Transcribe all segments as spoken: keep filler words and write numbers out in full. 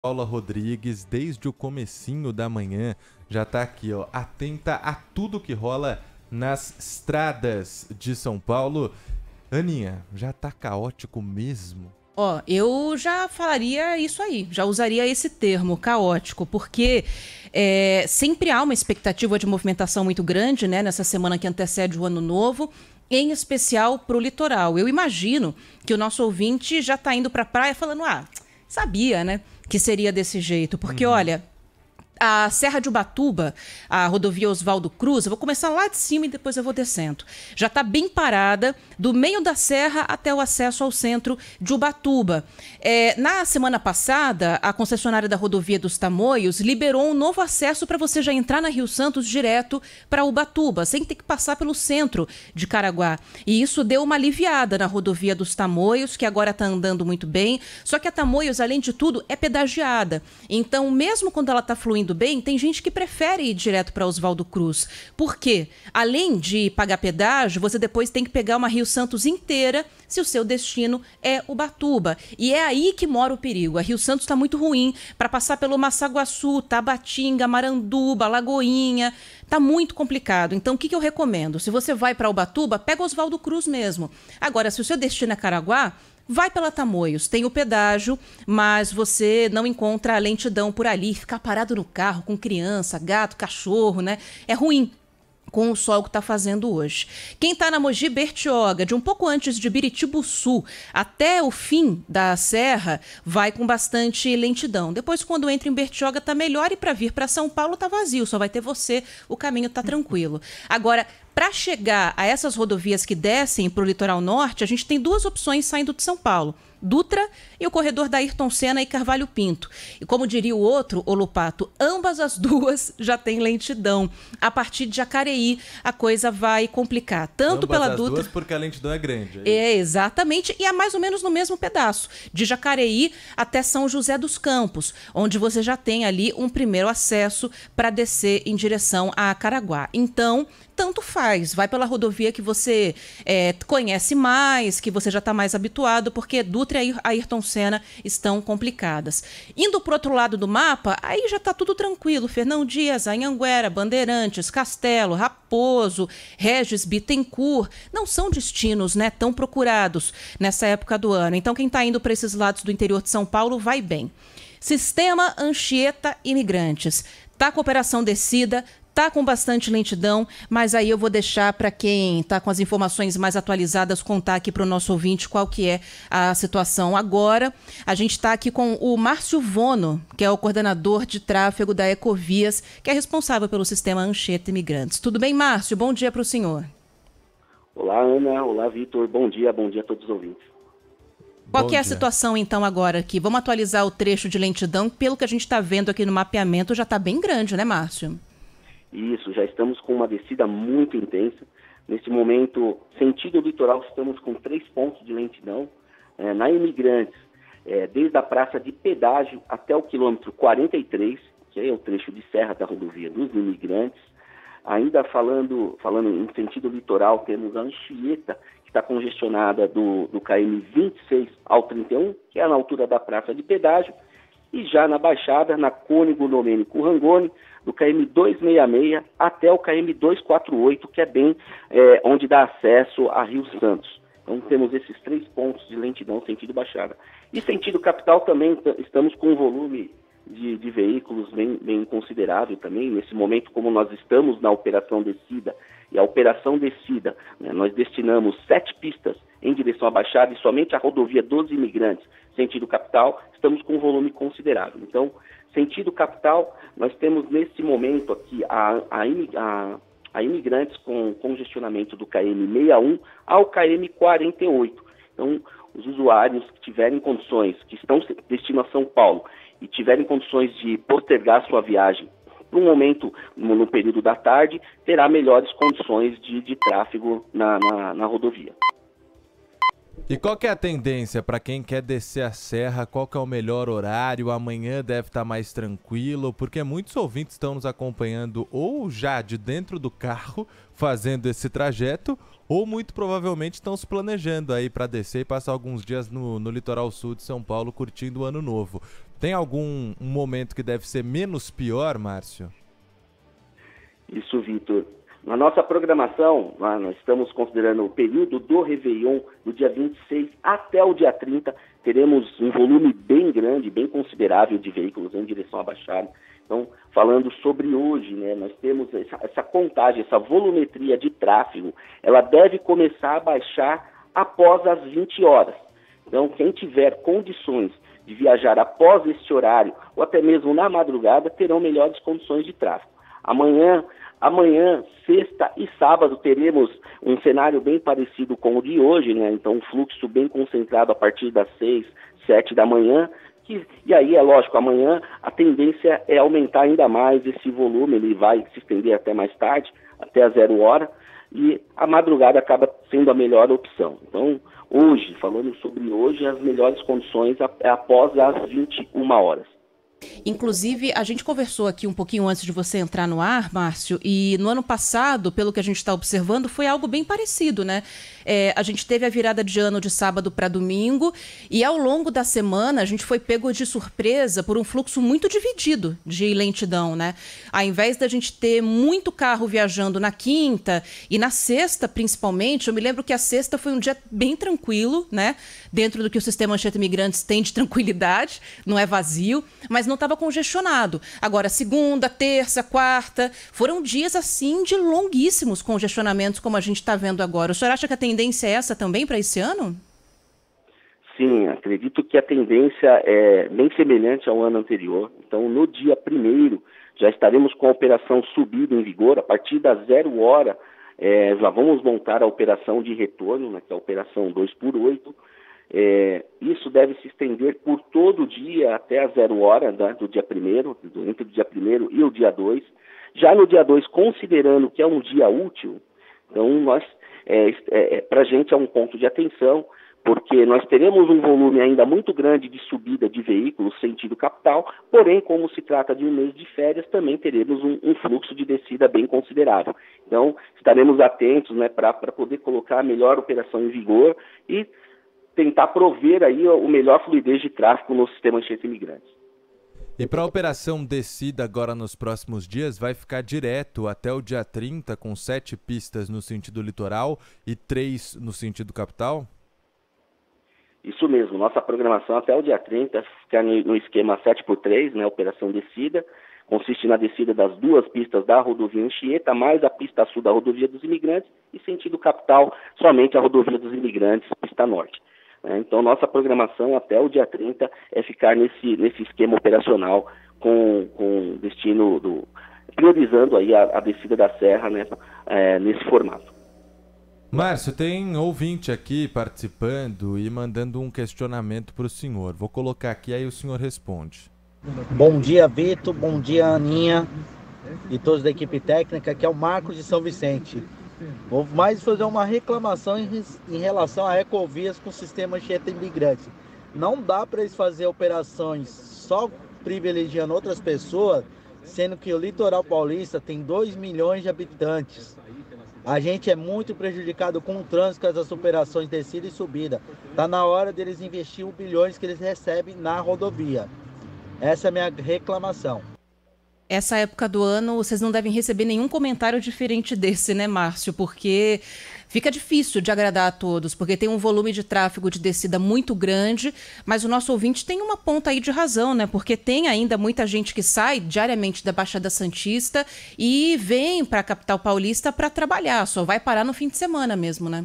Paula Rodrigues, desde o comecinho da manhã, já tá aqui, ó, atenta a tudo que rola nas estradas de São Paulo. Aninha, já tá caótico mesmo? Ó, eu já falaria isso aí, já usaria esse termo, caótico, porque é, sempre há uma expectativa de movimentação muito grande, né, nessa semana que antecede o Ano Novo, em especial para o litoral. Eu imagino que o nosso ouvinte já está indo para a praia falando, ah, sabia, né, que seria desse jeito, porque Uhum. olha... A Serra de Ubatuba, a rodovia Oswaldo Cruz, eu vou começar lá de cima e depois eu vou descendo. Já está bem parada, do meio da serra até o acesso ao centro de Ubatuba. É, na semana passada, a concessionária da rodovia dos Tamoios liberou um novo acesso para você já entrar na Rio Santos direto para Ubatuba, sem ter que passar pelo centro de Caraguá. E isso deu uma aliviada na rodovia dos Tamoios, que agora está andando muito bem. Só que a Tamoios, além de tudo, é pedagiada. Então, mesmo quando ela está fluindo bem, tem gente que prefere ir direto para Oswaldo Cruz. Por quê? Além de pagar pedágio, você depois tem que pegar uma Rio Santos inteira se o seu destino é Ubatuba. E é aí que mora o perigo. A Rio Santos está muito ruim para passar pelo Massaguaçu, Tabatinga, Maranduba, Lagoinha. Está muito complicado. Então, o que, que eu recomendo? Se você vai para Ubatuba, pega Oswaldo Cruz mesmo. Agora, se o seu destino é Caraguá, vai pela Tamoios, tem o pedágio, mas você não encontra a lentidão por ali. Ficar parado no carro com criança, gato, cachorro, né? É ruim com o sol que está fazendo hoje. Quem está na Mogi Bertioga, de um pouco antes de Biritibuçu até o fim da serra, vai com bastante lentidão. Depois, quando entra em Bertioga, está melhor, e para vir para São Paulo está vazio, só vai ter você, o caminho está tranquilo. Agora, para chegar a essas rodovias que descem para o litoral norte, a gente tem duas opções saindo de São Paulo. Dutra e o corredor da Ayrton Senna e Carvalho Pinto. E como diria o outro, o Lopato, ambas as duas já têm lentidão. A partir de Jacareí, a coisa vai complicar. Tanto Ambas pela as Dutra... duas porque a lentidão é grande. É, exatamente, e é mais ou menos no mesmo pedaço, de Jacareí até São José dos Campos, onde você já tem ali um primeiro acesso para descer em direção a Caraguá. Então, tanto faz, vai pela rodovia que você é, conhece mais, que você já está mais habituado, porque Dutra e Ayrton Senna estão complicadas. Indo para o outro lado do mapa, aí já está tudo tranquilo. Fernão Dias, Anhanguera, Bandeirantes, Castelo, Raposo, Regis, Bittencourt, não são destinos, né, tão procurados nessa época do ano. Então, quem está indo para esses lados do interior de São Paulo vai bem. Sistema Anchieta Imigrantes. Tá com operação descida, tá com bastante lentidão, mas aí eu vou deixar para quem está com as informações mais atualizadas contar aqui para o nosso ouvinte qual que é a situação agora. A gente está aqui com o Márcio Vono, que é o coordenador de tráfego da Ecovias, que é responsável pelo sistema Anchieta Imigrantes. Tudo bem, Márcio? Bom dia para o senhor. Olá, Ana. Olá, Vitor. Bom dia, bom dia a todos os ouvintes. Qual Bom que é a dia. situação, então, agora aqui? Vamos atualizar o trecho de lentidão, pelo que a gente está vendo aqui no mapeamento, já está bem grande, né, Márcio? Isso, já estamos com uma descida muito intensa. Nesse momento, sentido litoral, estamos com três pontos de lentidão. É, na Imigrantes, é, desde a praça de pedágio até o quilômetro quarenta e três, que é o trecho de serra da rodovia dos Imigrantes. Ainda falando, falando em sentido litoral, temos a Anchieta, que está congestionada do, do K M vinte e seis ao trinta e um, que é na altura da praça de pedágio, e já na Baixada, na Cônigo Domênico Rangoni, do K M duzentos e sessenta e seis até o K M duzentos e quarenta e oito, que é bem é, onde dá acesso a Rio Santos. Então temos esses três pontos de lentidão sentido Baixada. E sentido capital também estamos com um volume de, de veículos bem, bem considerável também. Nesse momento, como nós estamos na operação descida, e a operação descida, né, nós destinamos sete pistas em direção à Baixada e somente a rodovia dos Imigrantes, sentido capital, estamos com um volume considerável. Então, sentido capital, nós temos nesse momento aqui a, a, a, a Imigrantes com congestionamento do K M sessenta e um ao K M quarenta e oito. Então, os usuários que tiverem condições, que estão destino a São Paulo e tiverem condições de postergar sua viagem para um momento, no, no período da tarde, terá melhores condições de, de tráfego na, na, na rodovia. E qual que é a tendência para quem quer descer a serra? Qual que é o melhor horário? Amanhã deve estar mais tranquilo, porque muitos ouvintes estão nos acompanhando ou já de dentro do carro fazendo esse trajeto, ou muito provavelmente estão se planejando aí para descer e passar alguns dias no, no litoral sul de São Paulo curtindo o Ano Novo. Tem algum um momento que deve ser menos pior, Márcio? Isso, Vitor. Na nossa programação, nós estamos considerando o período do Réveillon, do dia vinte e seis até o dia trinta, teremos um volume bem grande, bem considerável de veículos em direção à Baixada. Então, falando sobre hoje, né, nós temos essa, essa contagem, essa volumetria de tráfego, ela deve começar a baixar após as vinte horas. Então, quem tiver condições de viajar após este horário, ou até mesmo na madrugada, terão melhores condições de tráfego. Amanhã, amanhã, sexta e sábado, teremos um cenário bem parecido com o de hoje, né? Então, um fluxo bem concentrado a partir das seis, sete da manhã. Que, e aí, é lógico, amanhã a tendência é aumentar ainda mais esse volume, ele vai se estender até mais tarde, até a zero hora, e a madrugada acaba sendo a melhor opção. Então, hoje, falando sobre hoje, as melhores condições é após as vinte e uma horas. Inclusive, a gente conversou aqui um pouquinho antes de você entrar no ar, Márcio, e no ano passado, pelo que a gente está observando, foi algo bem parecido, né? É, a gente teve a virada de ano de sábado para domingo e ao longo da semana a gente foi pego de surpresa por um fluxo muito dividido de lentidão, né? Ao invés da gente ter muito carro viajando na quinta e na sexta, principalmente, eu me lembro que a sexta foi um dia bem tranquilo, né? Dentro do que o sistema Anchieta Imigrantes tem de tranquilidade, não é vazio, mas não estava congestionado. Agora, segunda, terça, quarta, foram dias assim de longuíssimos congestionamentos, como a gente está vendo agora. O senhor acha que a tendência é essa também para esse ano? Sim, acredito que a tendência é bem semelhante ao ano anterior. Então, no dia primeiro, já estaremos com a operação subida em vigor. A partir das zero hora, é, já vamos montar a operação de retorno, né, que é a operação dois por oito. É, isso deve se estender por todo o dia até a zero hora, né, do dia primeiro, entre o dia primeiro e o dia dois. Já no dia dois, considerando que é um dia útil, então nós, é, é, para a gente é um ponto de atenção, porque nós teremos um volume ainda muito grande de subida de veículos sentido capital, porém, como se trata de um mês de férias, também teremos um, um fluxo de descida bem considerável. Então, estaremos atentos, né, para poder colocar a melhor operação em vigor e tentar prover aí o melhor fluidez de tráfego no sistema Anchieta Imigrantes. E para a operação descida agora nos próximos dias, vai ficar direto até o dia trinta, com sete pistas no sentido litoral e três no sentido capital? Isso mesmo, nossa programação até o dia trinta fica no esquema sete por três, né, operação descida, consiste na descida das duas pistas da rodovia Anchieta, mais a pista sul da rodovia dos Imigrantes e sentido capital, somente a rodovia dos Imigrantes, pista norte. Então, nossa programação até o dia trinta é ficar nesse, nesse esquema operacional com, com destino, do, priorizando aí a, a descida da serra, né, é, nesse formato. Márcio, tem ouvinte aqui participando e mandando um questionamento para o senhor. Vou colocar aqui, aí o senhor responde. Bom dia, Vitor. Bom dia, Aninha e todos da equipe técnica, que é o Marcos de São Vicente. Vou mais fazer uma reclamação em, em relação a Ecovias com o sistema Anchieta Imigrantes. Não dá para eles fazer operações só privilegiando outras pessoas, sendo que o litoral paulista tem dois milhões de habitantes. A gente é muito prejudicado com o trânsito das operações descida e subida. Está na hora deles investir os bilhões que eles recebem na rodovia. Essa é a minha reclamação. Essa época do ano, vocês não devem receber nenhum comentário diferente desse, né, Márcio? Porque fica difícil de agradar a todos, porque tem um volume de tráfego de descida muito grande, mas o nosso ouvinte tem uma ponta aí de razão, né? Porque tem ainda muita gente que sai diariamente da Baixada Santista e vem para a capital paulista para trabalhar, só vai parar no fim de semana mesmo, né?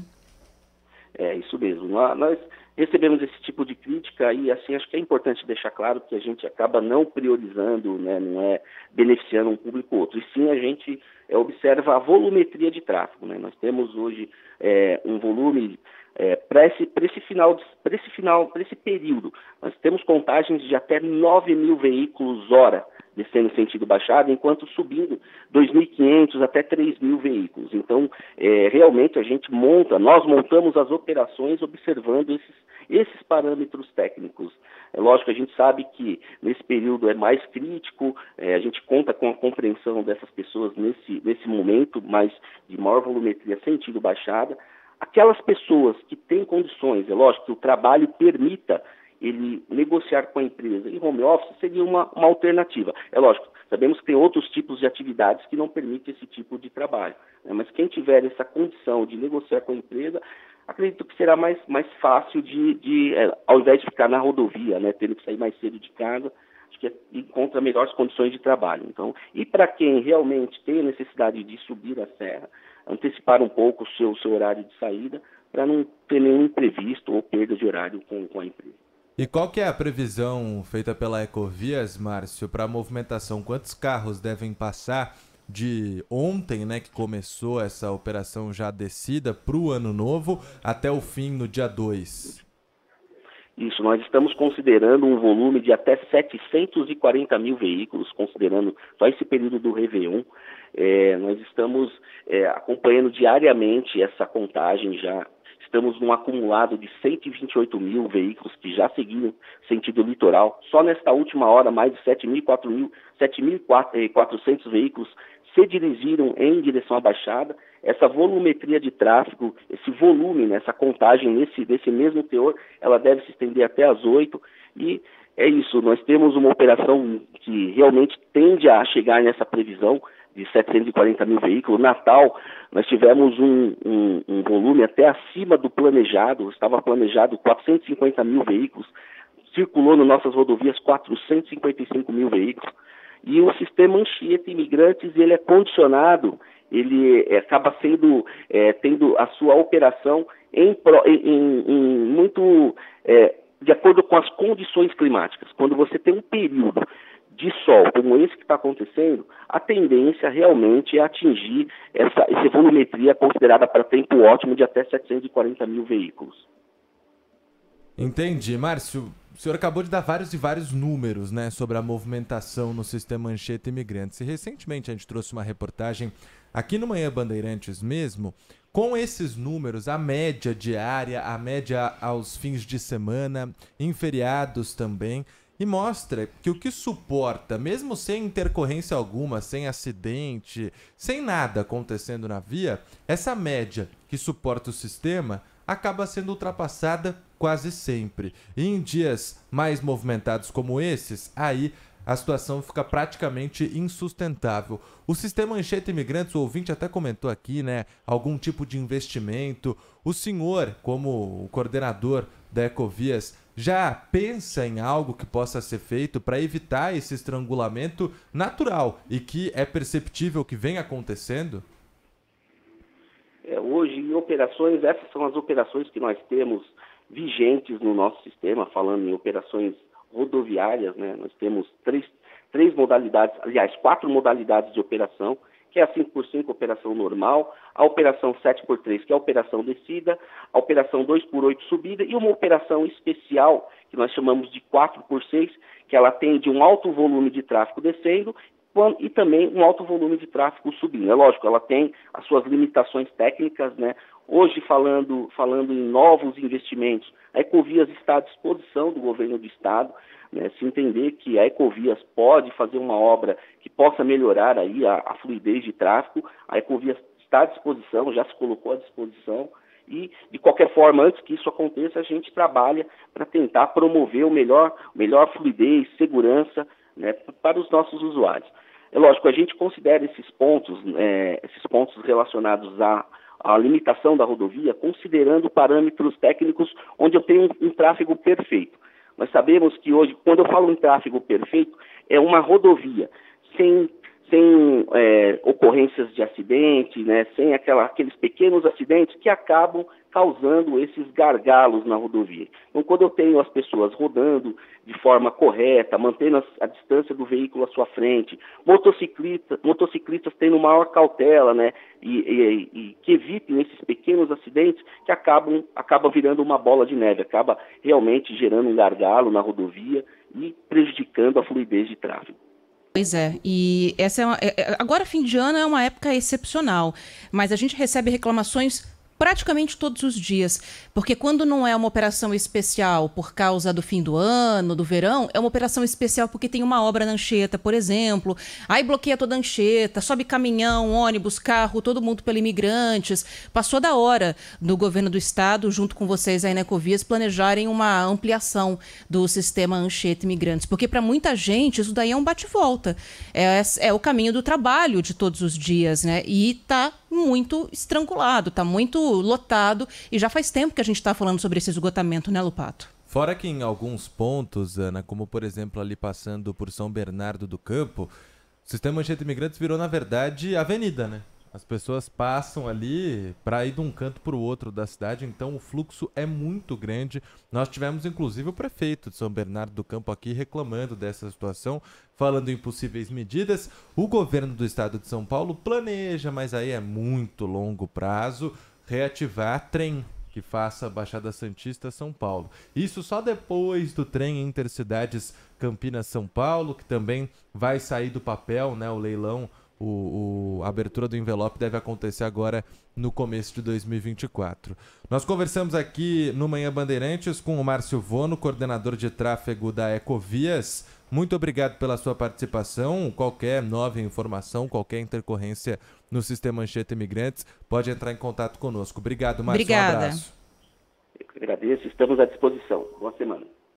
É, isso mesmo. Nós recebemos esse tipo de crítica e, assim, acho que é importante deixar claro que a gente acaba não priorizando, né, não é beneficiando um público ou outro, e sim a gente é, observa a volumetria de tráfego, né? Nós temos hoje é, um volume é, para esse, para esse final, para esse final, para esse período, nós temos contagens de até nove mil veículos hora descendo sentido Baixada, enquanto subindo dois mil e quinhentos até três mil veículos. Então, é, realmente a gente monta, nós montamos as operações observando esses, esses parâmetros técnicos. É lógico que a gente sabe que nesse período é mais crítico, é, a gente conta com a compreensão dessas pessoas nesse, nesse momento, mas de maior volumetria sentido Baixada. Aquelas pessoas que têm condições, é lógico que o trabalho permita ele negociar com a empresa em home office seria uma, uma alternativa. É lógico, sabemos que tem outros tipos de atividades que não permitem esse tipo de trabalho, né? Mas quem tiver essa condição de negociar com a empresa, acredito que será mais, mais fácil de, de é, ao invés de ficar na rodovia, né, tendo que sair mais cedo de casa, acho que encontra melhores condições de trabalho. Então, e para quem realmente tem a necessidade de subir a serra, antecipar um pouco o seu, seu horário de saída, para não ter nenhum imprevisto ou perda de horário com, com a empresa. E qual que é a previsão feita pela Ecovias, Márcio, para a movimentação? Quantos carros devem passar de ontem, né, que começou essa operação já descida, para o ano novo, até o fim, no dia dois? Isso, nós estamos considerando um volume de até setecentos e quarenta mil veículos, considerando só esse período do Réveillon. É, nós estamos é, acompanhando diariamente essa contagem já. Estamos num acumulado de cento e vinte e oito mil veículos que já seguiram sentido litoral. Só nesta última hora, mais de sete mil e quatrocentos veículos se dirigiram em direção à Baixada. Essa volumetria de tráfego, esse volume, né, essa contagem nesse, desse mesmo teor, ela deve se estender até às oito. E é isso, nós temos uma operação que realmente tende a chegar nessa previsão de setecentos e quarenta mil veículos. Natal, nós tivemos um, um, um volume até acima do planejado, estava planejado quatrocentos e cinquenta mil veículos, circulou nas nossas rodovias quatrocentos e cinquenta e cinco mil veículos, e o sistema Anchieta Imigrantes, ele é condicionado, ele é, acaba sendo, é, tendo a sua operação em, em, em muito, é, de acordo com as condições climáticas. Quando você tem um período de sol como esse que está acontecendo, a tendência realmente é atingir essa, essa volumetria considerada para tempo ótimo de até setecentos e quarenta mil veículos. Entendi. Márcio, o senhor acabou de dar vários e vários números, né, sobre a movimentação no sistema Anchieta Imigrantes. E recentemente a gente trouxe uma reportagem aqui no Manhã Bandeirantes mesmo, com esses números, a média diária, a média aos fins de semana, em feriados também, e mostra que o que suporta, mesmo sem intercorrência alguma, sem acidente, sem nada acontecendo na via, essa média que suporta o sistema acaba sendo ultrapassada quase sempre. E em dias mais movimentados como esses, aí a situação fica praticamente insustentável. O sistema Anchieta Imigrantes, o ouvinte até comentou aqui, né, algum tipo de investimento. O senhor, como o coordenador da Ecovias, já pensa em algo que possa ser feito para evitar esse estrangulamento natural e que é perceptível que vem acontecendo? É, hoje, em operações, essas são as operações que nós temos vigentes no nosso sistema, falando em operações rodoviárias, né? Nós temos três, três modalidades, aliás, quatro modalidades de operação, que é a cinco por cinco, operação normal, a operação sete por três, que é a operação descida, a operação dois por oito, subida, e uma operação especial, que nós chamamos de quatro por seis, que ela atende um alto volume de tráfego descendo e também um alto volume de tráfego subindo. É lógico, ela tem as suas limitações técnicas, né? Hoje, falando, falando em novos investimentos, a Ecovias está à disposição do governo do estado, né? Se entender que a Ecovias pode fazer uma obra que possa melhorar aí a, a fluidez de tráfego, a Ecovias está à disposição, já se colocou à disposição, e, de qualquer forma, antes que isso aconteça, a gente trabalha para tentar promover o melhor, melhor fluidez, segurança, né, para os nossos usuários. É lógico, a gente considera esses pontos, é, esses pontos relacionados à, à limitação da rodovia, considerando parâmetros técnicos onde eu tenho um, um tráfego perfeito. Nós sabemos que hoje, quando eu falo em tráfego perfeito, é uma rodovia sem, sem é, ocorrências de acidente, né, sem aquela, aqueles pequenos acidentes que acabam causando esses gargalos na rodovia. Então, quando eu tenho as pessoas rodando de forma correta, mantendo a, a distância do veículo à sua frente, motociclistas, motociclistas tendo maior cautela, né, e, e, e que evitem esses pequenos acidentes que acabam, acabam virando uma bola de neve, acaba realmente gerando um gargalo na rodovia e prejudicando a fluidez de tráfego. Pois é, e essa é uma, é, agora fim de ano é uma época excepcional, mas a gente recebe reclamações praticamente todos os dias, porque quando não é uma operação especial por causa do fim do ano, do verão, é uma operação especial porque tem uma obra na Anchieta, por exemplo, aí bloqueia toda a Anchieta, sobe caminhão, ônibus, carro, todo mundo pelo Imigrantes. Passou da hora do governo do estado, junto com vocês aí na Ecovias, planejarem uma ampliação do sistema Anchieta Imigrantes, porque para muita gente isso daí é um bate-volta, é, é o caminho do trabalho de todos os dias, né? E tá muito estrangulado, tá muito lotado, e já faz tempo que a gente está falando sobre esse esgotamento, né, Lupato? Fora que em alguns pontos, Ana, como por exemplo ali passando por São Bernardo do Campo, o sistema Anchieta Imigrantes virou, na verdade, avenida, né? As pessoas passam ali para ir de um canto para o outro da cidade, então o fluxo é muito grande. Nós tivemos, inclusive, o prefeito de São Bernardo do Campo aqui reclamando dessa situação, falando em possíveis medidas. O governo do estado de São Paulo planeja, mas aí é muito longo prazo, reativar trem que faça a Baixada Santista São Paulo. Isso só depois do trem Intercidades Campinas-São Paulo, que também vai sair do papel, né, o leilão. O, o, a abertura do envelope deve acontecer agora no começo de dois mil e vinte e quatro. Nós conversamos aqui no Manhã Bandeirantes com o Márcio Vono, coordenador de tráfego da Ecovias. Muito obrigado pela sua participação. Qualquer nova informação, qualquer intercorrência no sistema Anchieta Imigrantes, pode entrar em contato conosco. Obrigado, Márcio. Obrigada. Um abraço. Eu que agradeço, estamos à disposição. Boa semana.